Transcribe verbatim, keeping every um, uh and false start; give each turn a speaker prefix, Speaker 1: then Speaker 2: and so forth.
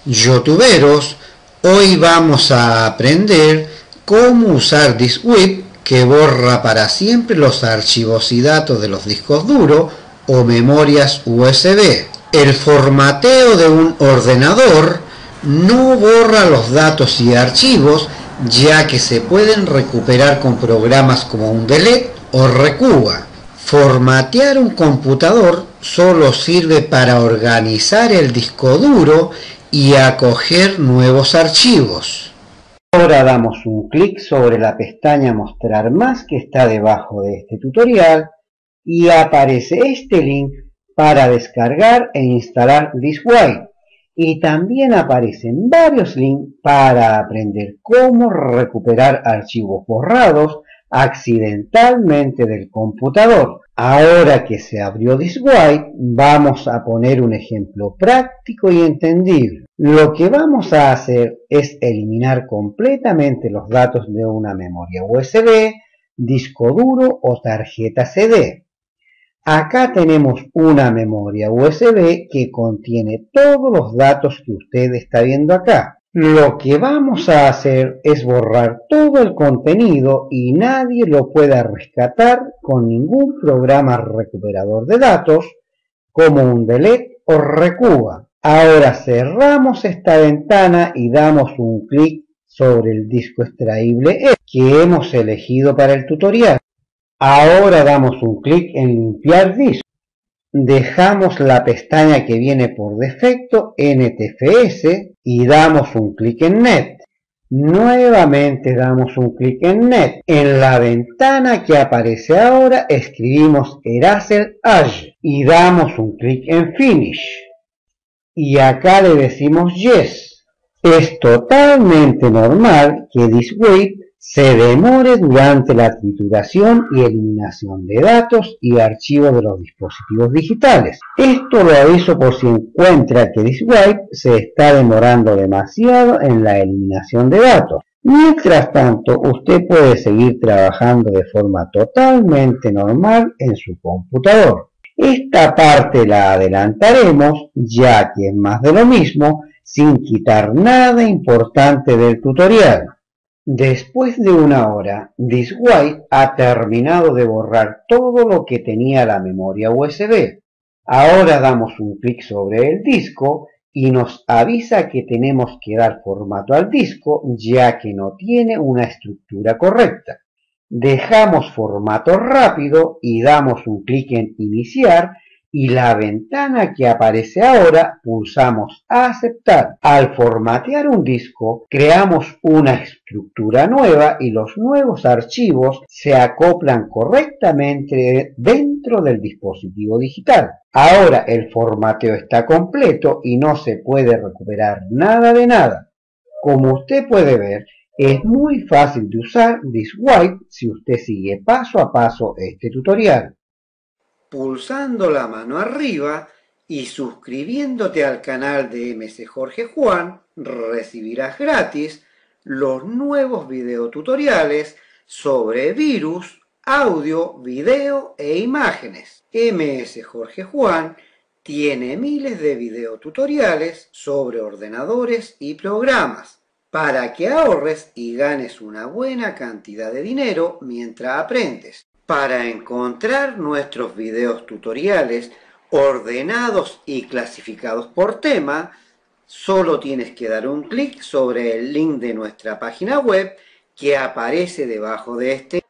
Speaker 1: Youtuberos, hoy vamos a aprender cómo usar DiskWip, que borra para siempre los archivos y datos de los discos duros o memorias U S B. El formateo de un ordenador no borra los datos y archivos, ya que se pueden recuperar con programas como un Delete o Recuba. Formatear un computador solo sirve para organizar el disco duro y acoger nuevos archivos. Ahora damos un clic sobre la pestaña Mostrar más que está debajo de este tutorial y aparece este link para descargar e instalar DiskWip, y también aparecen varios links para aprender cómo recuperar archivos borrados accidentalmente del computador. Ahora que se abrió DiskWip, vamos a poner un ejemplo práctico y entendible. Lo que vamos a hacer es eliminar completamente los datos de una memoria U S B, disco duro o tarjeta C D. Acá tenemos una memoria U S B que contiene todos los datos que usted está viendo acá. Lo que vamos a hacer es borrar todo el contenido y nadie lo pueda rescatar con ningún programa recuperador de datos como un Delete o Recuba. Ahora cerramos esta ventana y damos un clic sobre el disco extraíble que hemos elegido para el tutorial. Ahora damos un clic en limpiar disco. Dejamos la pestaña que viene por defecto N T F S y damos un clic en Net. Nuevamente damos un clic en Net. En la ventana que aparece ahora escribimos Eraser Edge y damos un clic en Finish. Y acá le decimos Yes. Es totalmente normal que DiskWip se demore durante la trituración y eliminación de datos y archivos de los dispositivos digitales. Esto lo aviso por si encuentra que DiskWip se está demorando demasiado en la eliminación de datos. Mientras tanto, usted puede seguir trabajando de forma totalmente normal en su computador. Esta parte la adelantaremos, ya que es más de lo mismo, sin quitar nada importante del tutorial. Después de una hora, DiskWip ha terminado de borrar todo lo que tenía la memoria U S B. Ahora damos un clic sobre el disco y nos avisa que tenemos que dar formato al disco, ya que no tiene una estructura correcta. Dejamos formato rápido y damos un clic en iniciar y la ventana que aparece ahora pulsamos a aceptar. Al formatear un disco creamos una estructura nueva y los nuevos archivos se acoplan correctamente dentro del dispositivo digital. Ahora el formateo está completo y no se puede recuperar nada de nada. Como usted puede ver, es muy fácil de usar DiskWip si usted sigue paso a paso este tutorial. Pulsando la mano arriba y suscribiéndote al canal de M C Jorge Juan, recibirás gratis los nuevos videotutoriales sobre virus, audio, video e imágenes. M S Jorge Juan tiene miles de videotutoriales sobre ordenadores y programas, para que ahorres y ganes una buena cantidad de dinero mientras aprendes. Para encontrar nuestros videos tutoriales ordenados y clasificados por tema, solo tienes que dar un clic sobre el link de nuestra página web que aparece debajo de este